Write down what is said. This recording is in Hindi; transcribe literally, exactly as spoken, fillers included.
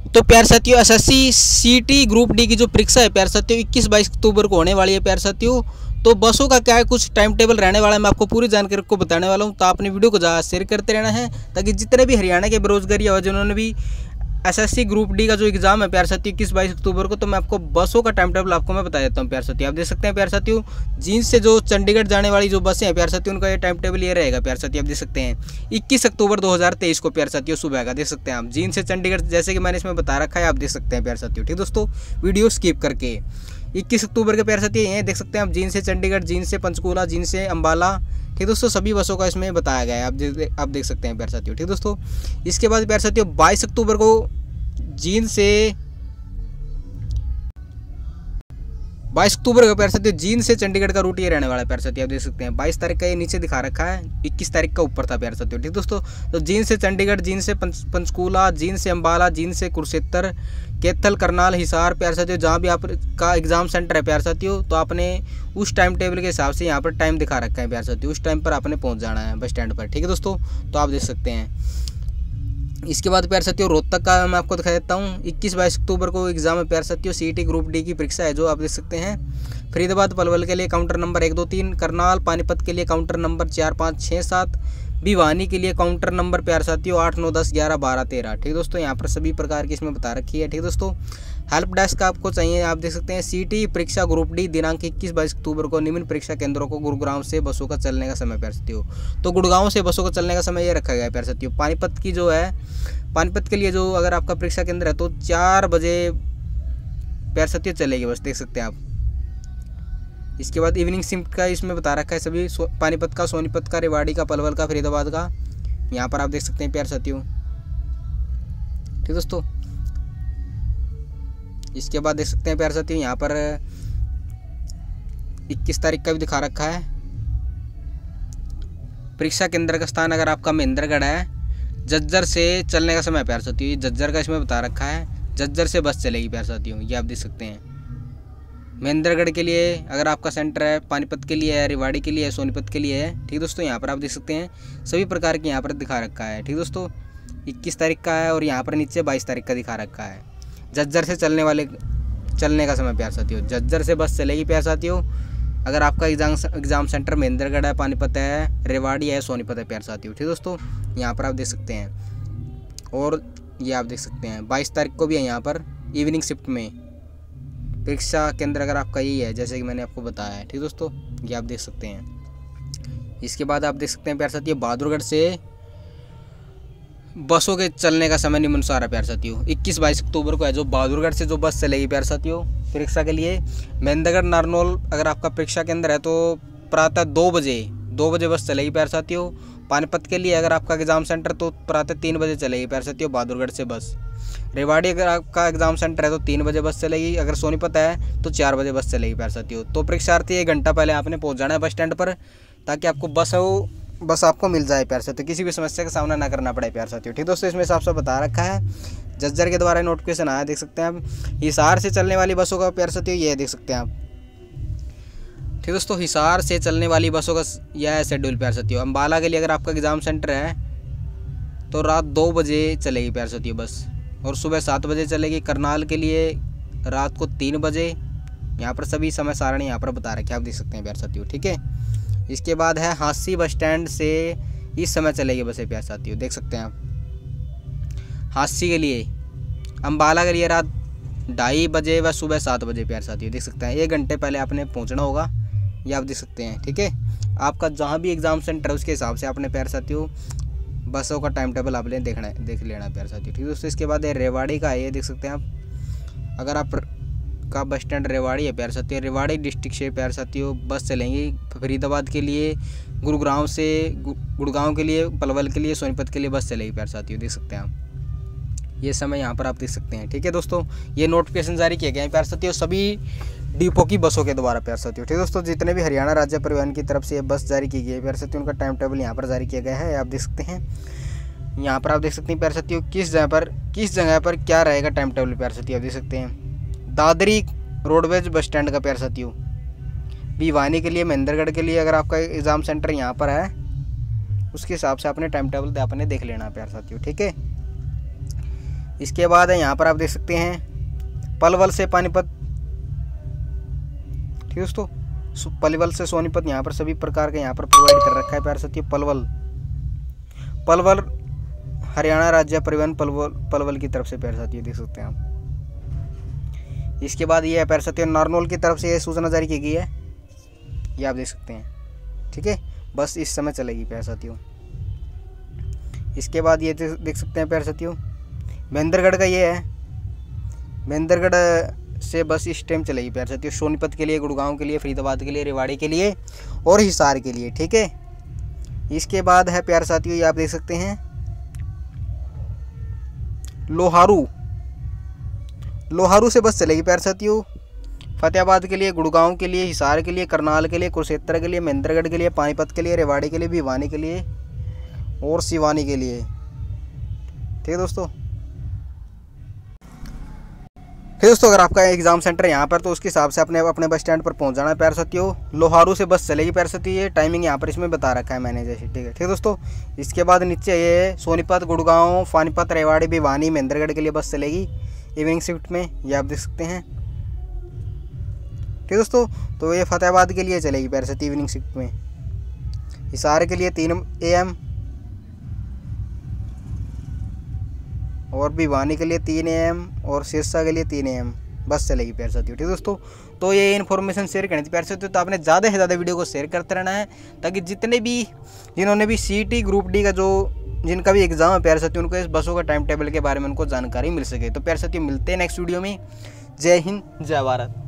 तो प्यार साथियों एसएससी सीटी ग्रुप डी की जो परीक्षा है प्यार साथियों इक्कीस बाईस अक्टूबर को होने वाली है प्यार साथियों। तो बसों का क्या है कुछ टाइम टेबल रहने वाला है, मैं आपको पूरी जानकारी को बताने वाला हूं। तो आपने वीडियो को ज़्यादा शेयर करते रहना है ताकि जितने भी हरियाणा के बेरोजगारी है जिन्होंने भी एसएससी ग्रुप डी का जो एग्जाम है प्यार साथियों इक्कीस बाईस अक्टूबर को, तो मैं आपको बसों का टाइम टेबल आपको मैं बता देता हूँ प्यार साथियों। आप देख सकते हैं प्यार साथियों जींद से जो चंडीगढ़ जाने वाली जो बसें हैं प्यार साथियों उनका ये टाइम टेबल ये रहेगा प्यार साथियों। आप देख सकते हैं इक्कीस अक्टूबर दो हज़ार तेईस को प्यार साथियों सुबह का देख सकते हैं आप जींद से चंडीगढ़, जैसे कि मैंने इसमें बता रखा है आप देख सकते हैं प्यार साथियों। ठीक दोस्तों, वीडियो स्किप करके इक्कीस अक्टूबर के प्यार साथियों ये देख सकते हैं आप जींद से चंडीगढ़, जींद से पंचकूला, जींद से अम्बाला। ठीक दोस्तों, सभी बसों का इसमें बताया गया है, आप दे, आप देख सकते हैं प्यार साथियों। ठीक दोस्तों, इसके बाद प्यार साथियों बाईस अक्टूबर को जींद से बाईस अक्टूबर का प्यार साथियों जींद से चंडीगढ़ का रूट ये रहने वाला है प्यार साथियों। आप देख सकते हैं बाईस तारीख का ये नीचे दिखा रखा है, इक्कीस तारीख का ऊपर था प्यार साथियों। ठीक दोस्तों, तो जींद से चंडीगढ़, जींद से पंच, पंचकूला, जींद से अम्बाला, जींद से कुरुक्षेत्र, कैथल, करनाल, हिसार प्यार साथियों जहाँ भी आपका एग्जाम सेंटर है प्यार साथियों, तो आपने उस टाइम टेबल के हिसाब से यहाँ पर टाइम दिखा रखा है प्यार साथियों, उस टाइम पर आपने पहुँच जाना है बस स्टैंड पर। ठीक है दोस्तों, तो आप देख सकते हैं। इसके बाद प्यार साथियों रोहतक का मैं आपको दिखा देता हूँ, इक्कीस बाईस अक्टूबर को एग्जाम है प्यार साथियों, सीईटी ग्रुप डी की परीक्षा है जो आप देख सकते हैं। फरीदाबाद पलवल के लिए काउंटर नंबर एक दो तीन, करनाल पानीपत के लिए काउंटर नंबर चार पाँच छः सात, भिवानी के लिए काउंटर नंबर प्यार साथियों आठ नौ दस ग्यारह बारह तेरह। ठीक दोस्तों, यहाँ पर सभी प्रकार की इसमें बता रखी है। ठीक दोस्तों, हेल्प डेस्क आपको चाहिए, आप देख सकते हैं सीटी परीक्षा ग्रुप डी दिनांक इक्कीस बाईस अक्टूबर को निम्न परीक्षा केंद्रों को गुरुग्राम से बसों का चलने का समय प्यार साथियों। तो गुड़गांव से बसों का चलने का समय ये रखा गया है प्यार साथियों। पानीपत की जो है पानीपत के लिए जो अगर आपका परीक्षा केंद्र है तो चार बजे प्यार साथियों चलेगी बस, देख सकते हैं आप। इसके बाद इवनिंग शिफ्ट का इसमें बता रखा है सभी, पानीपत का, सोनीपत का, रेवाड़ी का, पलवल का, फरीदाबाद का, यहाँ पर आप देख सकते हैं प्यार साथियों। ठीक दोस्तों, इसके बाद देख सकते हैं प्यार साथियों यहाँ पर इक्कीस तारीख का भी दिखा रखा है। परीक्षा केंद्र का स्थान अगर आपका महेंद्रगढ़ है, झज्जर से चलने का समय प्यार साथियों, झज्जर का इसमें बता रखा है, झज्जर से बस चलेगी प्यार साथियों, ये आप देख सकते हैं। महेंद्रगढ़ के लिए अगर आपका सेंटर है, पानीपत के लिए है, रेवाड़ी के लिए है, सोनीपत के लिए है। ठीक दोस्तों, यहाँ पर आप देख सकते हैं सभी प्रकार के यहाँ पर दिखा रखा है। ठीक दोस्तों, इक्कीस तारीख का है और यहाँ पर नीचे बाईस तारीख का दिखा रखा है। झज्जर से चलने वाले चलने का समय प्यार साथियों, झज्जर से बस चलेगी प्यार साथियों अगर आपका एग्जाम एग्जाम सेंटर महेंद्रगढ़ है, पानीपत है, रेवाड़ी है, सोनीपत है प्यार साथियों। ठीक दोस्तों, यहाँ पर आप देख सकते हैं और ये आप देख सकते हैं बाईस तारीख को भी है यहाँ पर इवनिंग शिफ्ट में परीक्षा केंद्र अगर आपका यही है जैसे कि मैंने आपको बताया है। ठीक दोस्तों, ये आप देख सकते हैं। इसके बाद आप देख सकते हैं प्यार साथियों बहादुरगढ़ से बसों के चलने का समय निम्नानुसार है प्यार साथियों। इक्कीस बाईस अक्टूबर को है जो बहादुरगढ़ से जो बस चलेगी प्यार साथियों परीक्षा के लिए। महेंद्रगढ़ नारनौल अगर आपका परीक्षा केंद्र है तो प्रातः दो बजे दो बजे बस चलेगी प्यार साथियों। पानीपत के लिए अगर आपका एग्जाम सेंटर तो प्रातः तीन बजे चलेगी प्यार साथियों बहादुरगढ़ से बस। रेवाड़ी अगर आपका एग्जाम सेंटर है तो तीन बजे बस चलेगी, अगर सोनीपत है तो चार बजे बस चलेगी प्यार साथियों। तो परीक्षार्थी एक घंटा पहले आपने पहुँच जाना है बस स्टैंड पर ताकि आपको बस हो बस आपको मिल जाए प्यार साथियों, किसी भी समस्या का सामना ना करना पड़े प्यार साथियों। ठीक दोस्तों, इसमें साफ साफ बता रखा है झज्जर के द्वारा नोटिफिकेशन आया, देख सकते हैं आप। हिसार से चलने वाली बसों का प्यार साथियों ये देख सकते हैं आप। ठीक दोस्तों, हिसार से चलने वाली बसों का यह है शेड्यूल प्यार साथियों। अम्बाला के लिए अगर आपका एग्जाम सेंटर है तो रात दो बजे चलेगी प्यार साथियों बस और सुबह सात बजे चलेगी। करनाल के लिए रात को तीन बजे, यहाँ पर सभी समय सारणी यहाँ पर बता रखे आप देख सकते हैं प्यार साथियों। ठीक है, इसके बाद है हांसी बस स्टैंड से इस समय चलेगी बसें प्यार साथियों, देख सकते हैं आप। हांसी के लिए, अम्बाला के लिए रात ढाई बजे व सुबह सात बजे प्यार साथियों, देख सकते हैं। एक घंटे पहले आपने पहुंचना होगा, ये आप देख सकते हैं। ठीक है, आपका जहां भी एग्जाम सेंटर है उसके हिसाब से आपने प्यार साथियों बसों का टाइम टेबल आपने देखना है देख लेना प्यार साथियों। ठीक है दोस्तों, इसके बाद है रेवाड़ी का है, ये देख सकते हैं आप। अगर आप का बस स्टैंड रेवाड़ी है प्यार साथियों, रेवाड़ी डिस्ट्रिक्ट से प्यार साथियों बस चलेंगी फरीदाबाद के लिए, गुरुग्राम से गुड़गांव के लिए, पलवल के लिए, सोनीपत के लिए बस चलेगी प्यार साथियों, देख सकते हैं आप। ये समय यहाँ पर आप देख सकते हैं। ठीक है दोस्तों, ये नोटिफिकेशन जारी किए गए हैं प्यार साथियों सभी डिपो की बसों के द्वारा प्यार साथियों। ठीक है दोस्तों, जितने भी हरियाणा राज्य परिवहन की तरफ से ये बस जारी की गई है प्यार साथियों उनका टाइम टेबल यहाँ पर जारी किया गया है, आप देख सकते हैं। यहाँ पर आप देख सकते हैं प्यार साथियों किस जगह पर किस जगह पर क्या रहेगा टाइम टेबल प्यार साथियों, आप देख सकते हैं। दादरी रोडवेज बस स्टैंड का प्यार साथियों, भिवानी के लिए, महेंद्रगढ़ के लिए अगर आपका एग्ज़ाम सेंटर यहाँ पर है उसके हिसाब से अपने टाइम टेबल आपने देख लेना प्यार साथियों। ठीक है, इसके बाद है यहाँ पर आप देख सकते हैं पलवल से पानीपत, ठीक है दोस्तों, पलवल से सोनीपत, यहाँ पर सभी प्रकार के यहाँ पर प्रोवाइड कर रखा है प्यारे साथियों। पलवल पलवल हरियाणा राज्य परिवहन पलवल पलवल की तरफ से प्यारे साथियों देख सकते हैं आप। इसके बाद ये है प्यारे साथियों नारनौल की तरफ से ये सूचना जारी की गई है, ये आप देख सकते हैं, ठीक है, बस इस समय चलेगी प्यारे साथियों। इसके बाद ये देख सकते हैं प्यारे साथियों महेंद्रगढ़ का ये है, महेंद्रगढ़ से बस इस टाइम चलेगी प्यारे साथियों सोनीपत के लिए, गुड़गांव के लिए, फरीदाबाद के लिए, रेवाड़ी के लिए और हिसार के लिए, ठीक है। इसके बाद है प्यारे साथियों ये आप देख सकते हैं लोहारू, लोहारू से बस चलेगी प्यारे साथियों फतेहाबाद के लिए, गुड़गांव के लिए, हिसार के लिए, करनाल के लिए, कुरुक्षेत्र के लिए, महेंद्रगढ़ के लिए, पानीपत के लिए, रेवाड़ी के लिए, भिवानी के लिए और सिवानी के लिए, ठीक है दोस्तों। फिर दोस्तों अगर आपका एग्जाम सेंटर है यहाँ पर तो उसके हिसाब से अपने अपने बस स्टैंड पर पहुँच जाना है प्यारे साथियों। लोहारू से बस चलेगी प्यारे साथियों, ये टाइमिंग यहाँ पर इसमें बता रखा है मैंने जैसे, ठीक है ठीक है दोस्तों। इसके बाद नीचे ये सोनीपत, गुड़गांव, पानीपत, रेवाड़ी, भिवानी, महेंद्रगढ़ के लिए बस चलेगी इवनिंग शिफ्ट में, ये आप देख सकते हैं, ठीक है दोस्तों। तो ये फतेहाबाद के लिए चलेगी प्यारे साथियों इवनिंग शिफ्ट में, हिसार के लिए तीन ए एम और भिवानी के लिए तीन ए एम और सिरसा के लिए तीन ए एम बस चलेगी प्यारे साथियों, ठीक है दोस्तों। तो ये इन्फॉर्मेशन शेयर करनी थी प्यारे साथियों, तो आपने ज़्यादा से ज़्यादा वीडियो को शेयर करते रहना है ताकि जितने भी जिन्होंने भी सी टी ग्रुप डी का जो जिनका भी एग्जाम है प्यारे साथियों उनको इस बसों का टाइम टेबल के बारे में उनको जानकारी मिल सके। तो प्यारे साथियों मिलते हैं नेक्स्ट वीडियो में। जय हिंद, जय भारत।